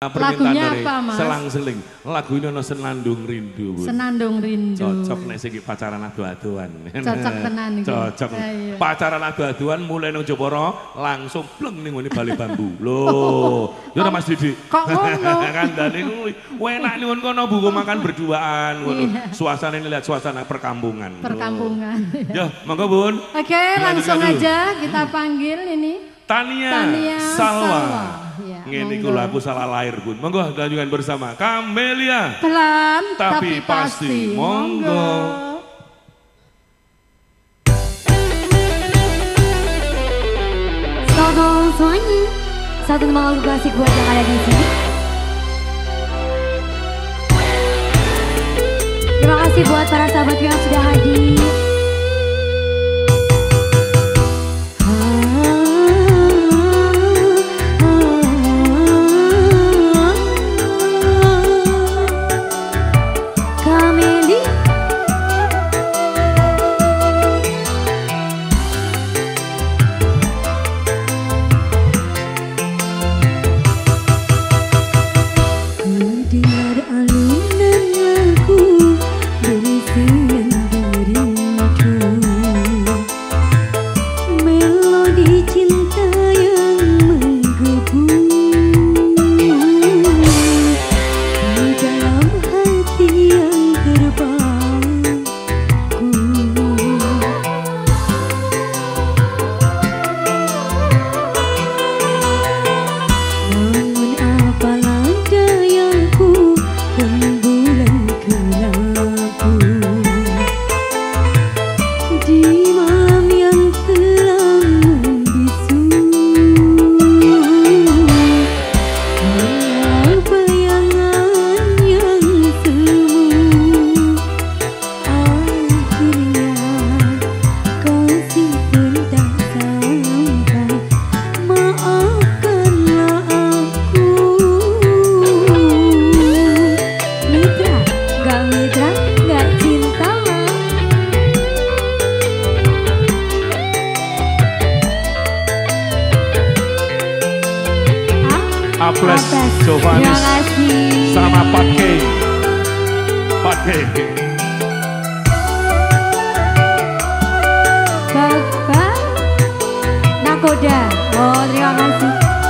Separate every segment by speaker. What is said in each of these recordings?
Speaker 1: Lagunya
Speaker 2: dari
Speaker 1: apa, Mas?
Speaker 2: Selang-seling. Lagu ini ada Senandung Rindu. Bu.
Speaker 1: Senandung Rindu.
Speaker 2: Cocok nek sing pacaran adu-aduan.
Speaker 1: Cocok tenan iki.
Speaker 2: Cocok.
Speaker 1: Iya.
Speaker 2: Pacaran adu-aduan mulai nang Jepara langsung pleng ning ngene Bali Bambu. Loh, yo Mas Didi.
Speaker 1: Kok ngono?
Speaker 2: Kandhane kuwi enak ning kono Bu makan berduaan ngono. Suasanane lihat suasana perkampungan.
Speaker 1: Perkampungan.
Speaker 2: Yo, monggo Bun.
Speaker 1: Oke, langsung aja kita panggil ini.
Speaker 2: Tania Salwa.
Speaker 1: Ya,
Speaker 2: Ngene iku lagu salah lahir Bun. Monggo lanjutkan bersama Camelia.
Speaker 1: Pelan
Speaker 2: tapi pasti. Monggo.
Speaker 3: Selamat semuanya. Satu nama lagu klasik buat yang ada di sini. Terima kasih buat para sahabat yang sudah hadir.
Speaker 2: Aples Jovanis sama Pat K.
Speaker 3: Bapak Nakoda. Oh, terima kasih.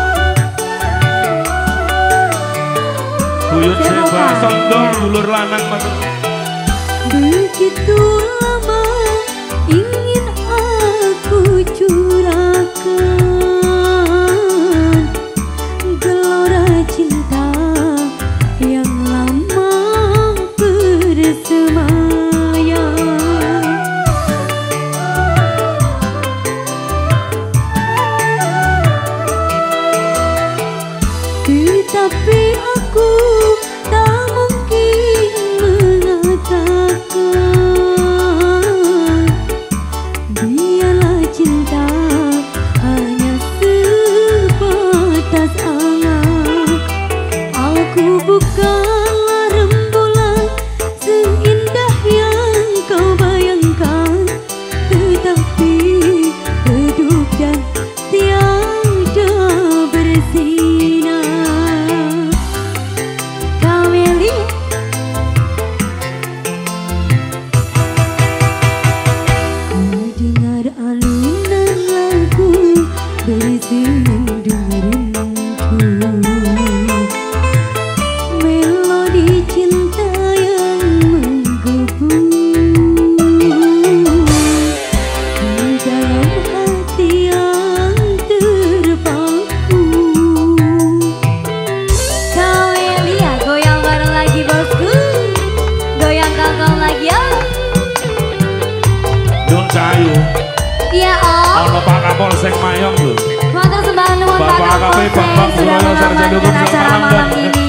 Speaker 2: Buyut Seba Sondong dulur lanang maksud.
Speaker 3: Begitu lama ingin aku curahkan gelora cinta yang lama bersemayam. Tetapi aku tak mungkin mengatakan biarlah cinta hanya sebatas angan. Aku bukanlah rembulan seindah yang kau bayangkan, tetapi redup dan tiada bersinar. Camelia. Ku dengar alunan lagu berisi rindu. Melodi cinta yang menggebu di dalam hati yang terpaku. Camelia, goyang bareng lagi bosku. Goyang kangkang lagi ya.
Speaker 2: Dong Cahayu.
Speaker 3: Iya om.
Speaker 2: Ono Pak Kapolsek Mayong lho.
Speaker 3: Matur sembah nuwun Pak
Speaker 2: Bapak AKP
Speaker 3: Kapolsek
Speaker 2: Bambang
Speaker 3: sudah
Speaker 2: Suroyo Sarjana Hukum
Speaker 3: mengamankan acara
Speaker 2: Selamat
Speaker 3: malam
Speaker 2: malam.
Speaker 3: ini.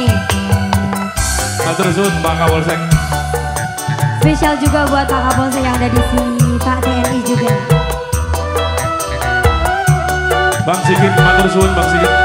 Speaker 2: Matur suwun Pak Kapolsek.
Speaker 3: Spesial juga buat Pak Kapolsek yang ada di sini, Pak TNI juga.
Speaker 2: Bang Sigit, matur suwun Bang Sigit.